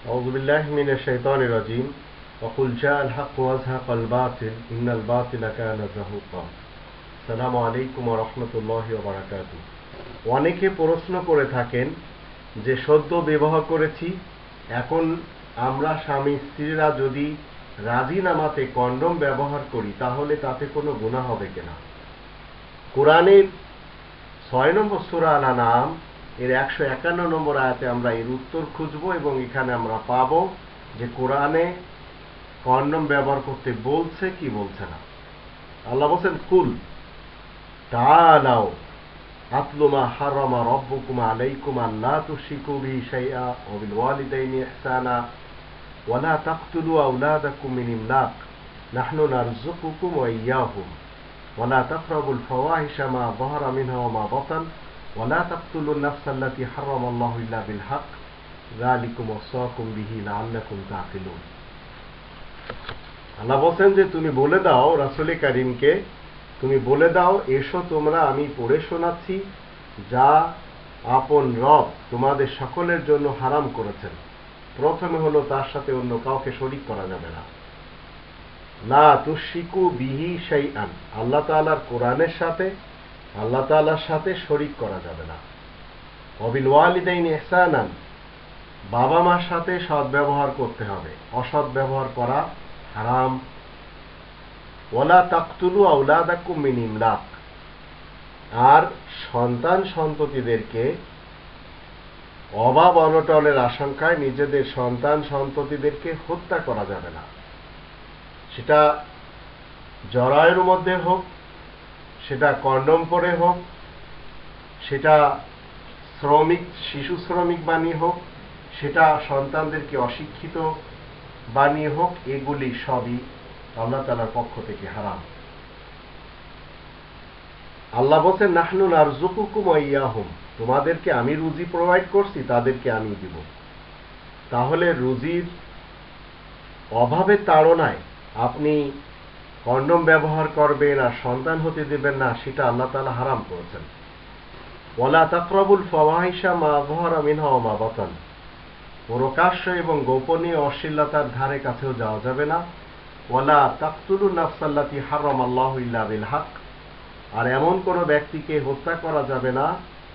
أعوذ بالله من الشيطان الرجيم وقل جاء الحق وزهق الباطل إن الباطل كان زهوقا আসসালামু আলাইকুম ওয়া রাহমাতুল্লাহি ওয়া বারাকাতুহু। অনেকে প্রশ্ন করে থাকেন যে সদ্য বিবাহ করেছি, এখন আমরা স্বামী স্ত্রীরা যদি রাজিনামাতে কন্ডম ব্যবহার করি তাহলে তাতে কোনো গুনাহ হবে কিনা। কোরআনের 6 নম্বর সূরা আল-আনআম এর 151 নম্বর আয়াতে আমরা এর উত্তর খুঁজব এবং এখানে আমরা পাবো যে কোরআনে কন্ডম ব্যবহার করতে বলছে কি বলছে না। আল্লাহ বলেন, কুল তাআলাও আতলু মা হারামা রাব্বুকুম আলাইকুম আল্লা তুশরিকু বিহি শাইআ ওয়া বিল ওয়ালিদাইনি ইহসানা ওয়া লা তাকতুলু আওলাদাকুম মিন ইমলাক নাহনু নারযুকুকুম ওয়া ইয়্যাহুম ওয়া লা তাকরাবুল ফাওয়াহিশা মা যাহারা মিনহা ওয়া মা বাতান ওয়া লা তাকতুলুন নাফসা আল্লাতী হারামাল্লাহু ইল্লা বিল হক যালিকুম ওয়াসাকুম বিহি লাআল্লাকুম তাকিলুন। আল্লাহ বলেন যে তুমি বলে দাও রাসূল কারীমকে, তুমি বলে দাও, এসো তোমরা আমি পড়ে শোনাচ্ছি যা আপন রব তোমাদের সকলের জন্য হারাম করেছেন। প্রথমে হলো তার সাথে অন্য কাউকে শরীক করা যাবে না। লা তুশরিকু বিহি শাইআন, আল্লাহ তাআলার কোরআনের সাথে আল্লাহ তাআলার সাথে শরীক করা যাবে না। ওয়া বিল ওয়ালিদাইনি ইহসানান, বাবা মার সাথে সৎ ব্যবহার করতে হবে, অসৎ ব্যবহার করা হারাম। ওয়ালা তাকতুলু আওলাদাকুম মিন ইমলাক, আর সন্তান সন্ততিদেরকে অভাব অনটনের আশঙ্কায় নিজেদের সন্তান সন্ততিদেরকে হত্যা করা যাবে না। সেটা জরায়ুর মধ্যে হোক, সেটা কন্ডম পরে হোক, সেটা শিশু শ্রমিক বানিয়ে হোক, সেটা সন্তানদেরকে অশিক্ষিত বানিয়ে হোক, এগুলি সবই আল্লাহ তাআলার পক্ষ থেকে হারাম। আল্লাহ বলেন, নাহনু নারযুকুকুম ওয়া ইয়্যাহুম, তোমাদেরকে আমি রুজি প্রোভাইড করছি, তাদেরকে আমি দিব। তাহলে রুজির অভাবে তাড়নায় আপনি কন্ডম ব্যবহার করবেন আর সন্তান হতে দেবেন না, সেটা আল্লাহ তাআলা হারাম করেছেন। ওয়ালা তাকরাবুল ফাওয়াহিশা মা যাহারা মিনহা ওয়া মা বাতান, প্রকাশ্য এবং গোপনীয় অশ্লীলতার ধারে কাছেও যাওয়া যাবে না। ওয়ালা তাকতুলুন নাফসা আল্লাতী হারামাল্লাহু ইল্লা বিল হক, আর এমন কোন ব্যক্তিকে হত্যা করা যাবে না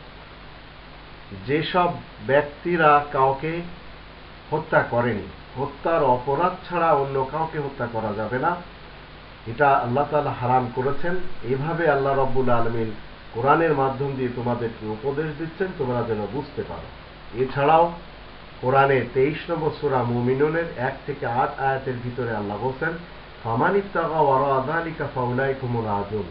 যেসব ব্যক্তিরা কাউকে হত্যা করেনি। হত্যার অপরাধ ছাড়া অন্য কাউকে হত্যা করা যাবে না, এটা আল্লাহ তাআলা হারাম করেছেন। এইভাবে আল্লাহ রাব্বুল আলামিন কোরআনের মাধ্যম দিয়ে তোমাদেরকে উপদেশ দিচ্ছেন, তোমরা যেন বুঝতে পারো। এছাড়াও কোরআনের 23 নম্বর সূরা মুমিনুনের 1 থেকে 8 আয়াতের ভিতরে আল্লাহ বলেন, ফামানিত্তাগা ওয়ারা যালিকা ফাউলাইকা হুমুল আদুন,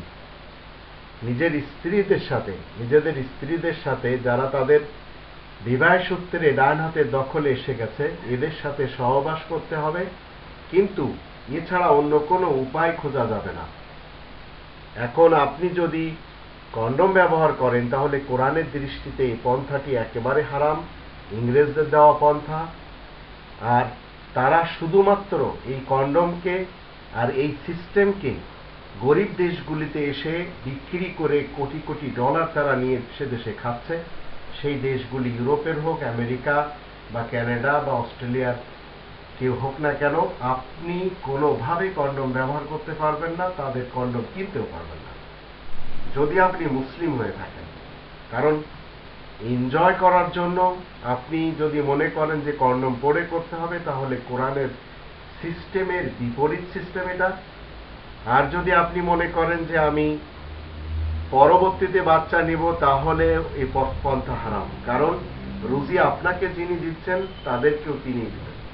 নিজেদের স্ত্রীদের সাথে যারা তাদের বিবাহ সূত্রে ডান হাতের দখলে এসে গেছে, এদের সাথে সহবাস করতে হবে, কিন্তু এছাড়া অন্য কোনো উপায় খোঁজা যাবে না। এখন আপনি যদি কন্ডম ব্যবহার করেন তাহলে কোরআনের দৃষ্টিতে এই পন্থাটি একেবারে হারাম, ইংরেজদের দেওয়া পন্থা। আর তারা শুধুমাত্র এই কন্ডমকে আর এই সিস্টেমকে গরিব দেশগুলিতে এসে বিক্রি করে কোটি কোটি ডলার তারা নিয়ে সে দেশে খাচ্ছে। সেই দেশগুলি ইউরোপের হোক, আমেরিকা বা কানাডা বা অস্ট্রেলিয়ার কেউ হোক না কেন, আপনি কোনোভাবে কন্ডম ব্যবহার করতে পারবেন না, তাদের কন্ডম কিনতেও পারবেন না যদি আপনি মুসলিম হয়ে থাকেন। কারণ এনজয় করার জন্য আপনি যদি মনে করেন যে কন্ডম পরে করতে হবে, তাহলে কোরআনের সিস্টেমের বিপরীত সিস্টেম এটা। আর যদি আপনি মনে করেন যে আমি পরবর্তীতে বাচ্চা নিব, তাহলে এই পন্থা হারাম। কারণ রুজি আপনাকে যিনি দিচ্ছেন তাদেরকেও তিনি দিবেন।